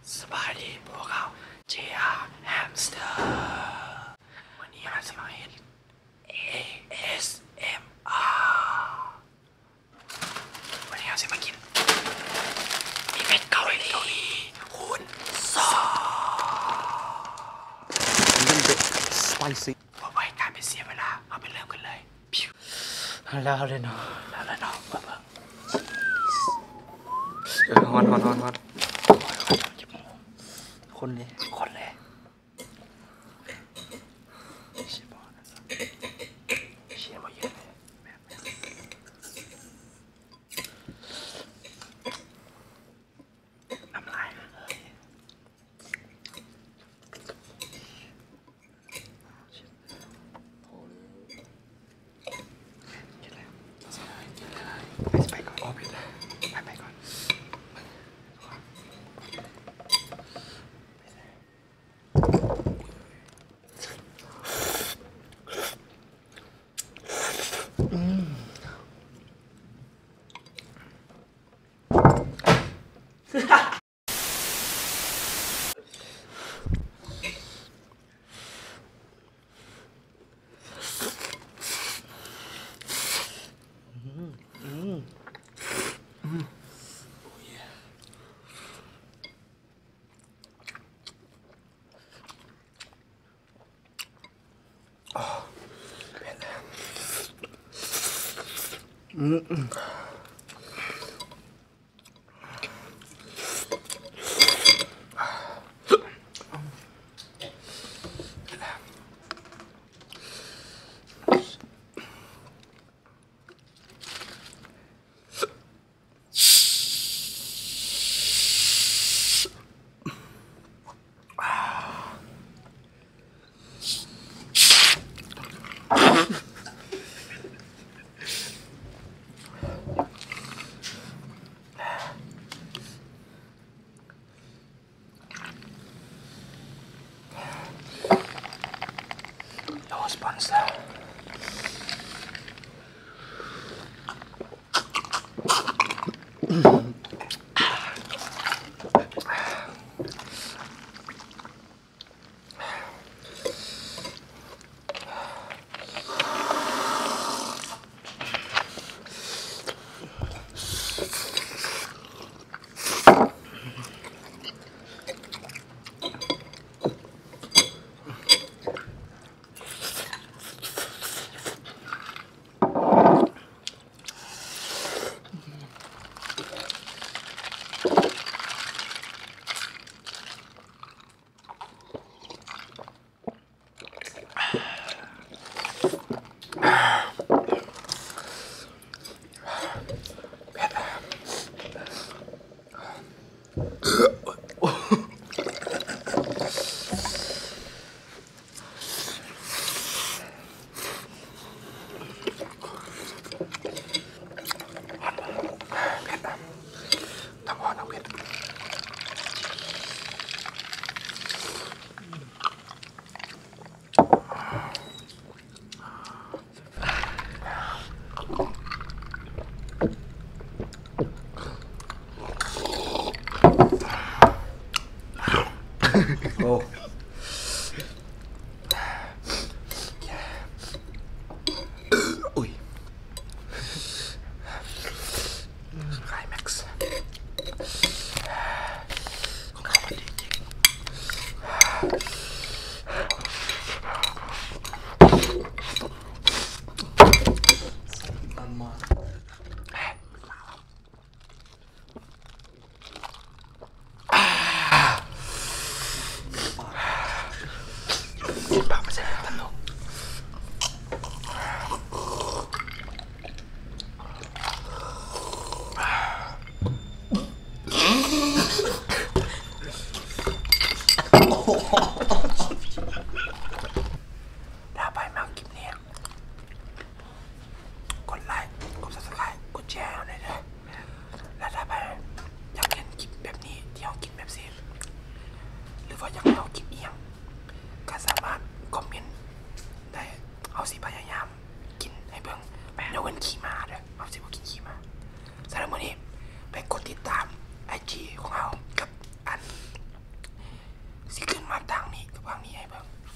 สบายดีพวกเขาเจียแฮมสเตอร์วันนี้เราจะมาเห็น ASMR วันนี้เราจะมากินมีเป็ดเกาหลีคูณ2 มันเป็น spicy เพื่อให้การเป็นเสียเวลาเอาไปเริ่มกันเลยพิวแล้วเลยเนาะแล้วเนาะเบิ่งฮอนคนเลยคนเลยเชียร์บอลเยอะเลยน้ำลายไปก่อนอ๋อผิดเลยไปก่อนสปอนเซอร์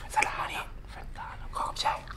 สลานี่ขอบใจ